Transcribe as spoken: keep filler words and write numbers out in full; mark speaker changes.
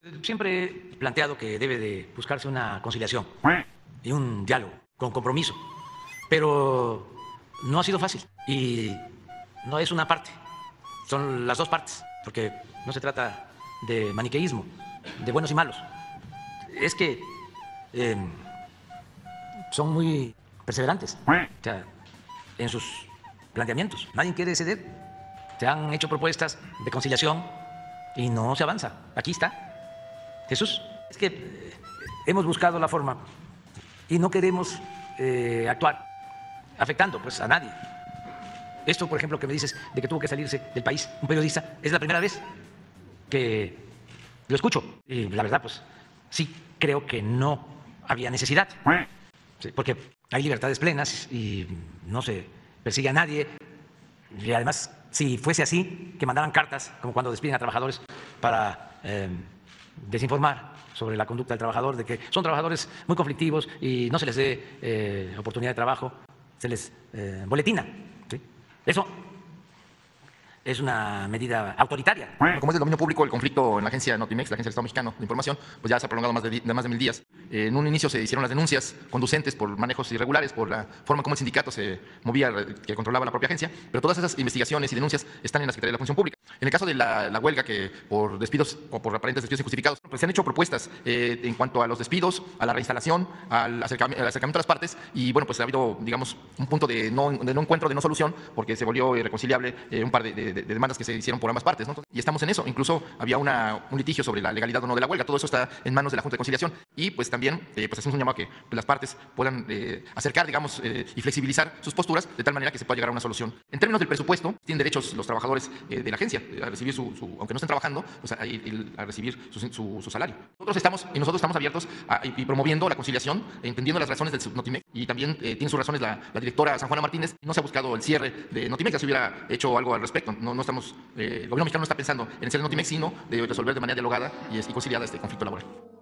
Speaker 1: Siempre he planteado que debe de buscarse una conciliación y un diálogo con compromiso, pero no ha sido fácil y no es una parte, son las dos partes, porque no se trata de maniqueísmo, de buenos y malos. Es que eh, son muy perseverantes, o sea, en sus planteamientos. Nadie quiere ceder. Se han hecho propuestas de conciliación y no se avanza. Aquí está. Jesús, es que eh, hemos buscado la forma y no queremos eh, actuar afectando pues, a nadie. Esto, por ejemplo, que me dices de que tuvo que salirse del país un periodista, es la primera vez que lo escucho. Y la verdad, pues sí creo que no había necesidad, sí, porque hay libertades plenas y no se persigue a nadie. Y además, si fuese así, que mandaran cartas, como cuando despiden a trabajadores para eh, desinformar sobre la conducta del trabajador, de que son trabajadores muy conflictivos y no se les dé eh, oportunidad de trabajo, se les eh, boletina. ¿Sí? Eso es una medida autoritaria.
Speaker 2: Bueno, como es de dominio público el conflicto en la agencia Notimex, la Agencia del Estado Mexicano de Información, pues ya se ha prolongado más de, de más de mil días. Eh, en un inicio se hicieron las denuncias conducentes por manejos irregulares, por la forma como el sindicato se movía, que controlaba la propia agencia, pero todas esas investigaciones y denuncias están en la Secretaría de la Función Pública. En el caso de la, la huelga, que por despidos o por aparentes despidos injustificados, pues se han hecho propuestas eh, en cuanto a los despidos, a la reinstalación, al acercamiento, al acercamiento a las partes, y bueno, pues ha habido, digamos, un punto de no, de no encuentro, de no solución, porque se volvió irreconciliable eh, un par de, de, de demandas que se hicieron por ambas partes, ¿no? Y estamos en eso. Incluso había una, un litigio sobre la legalidad o no de la huelga. Todo eso está en manos de la Junta de Conciliación. Y pues también eh, pues hacemos un llamado a que pues, las partes puedan eh, acercar, digamos, eh, y flexibilizar sus posturas de tal manera que se pueda llegar a una solución. En términos del presupuesto, tienen derechos los trabajadores eh, de la agencia eh, a recibir su, su, aunque no estén trabajando, pues a, a, a recibir su, su, su salario. Nosotros estamos, y nosotros estamos abiertos a, y, y promoviendo la conciliación, entendiendo las razones del Notimex, y también eh, tiene sus razones la, la directora San Juana Martínez. No se ha buscado el cierre de Notimex, ya se hubiera hecho algo al respecto. No, no estamos, eh, el gobierno mexicano no está pensando en el cierre de Notimex, sino de resolver de manera dialogada y, y conciliada este conflicto laboral.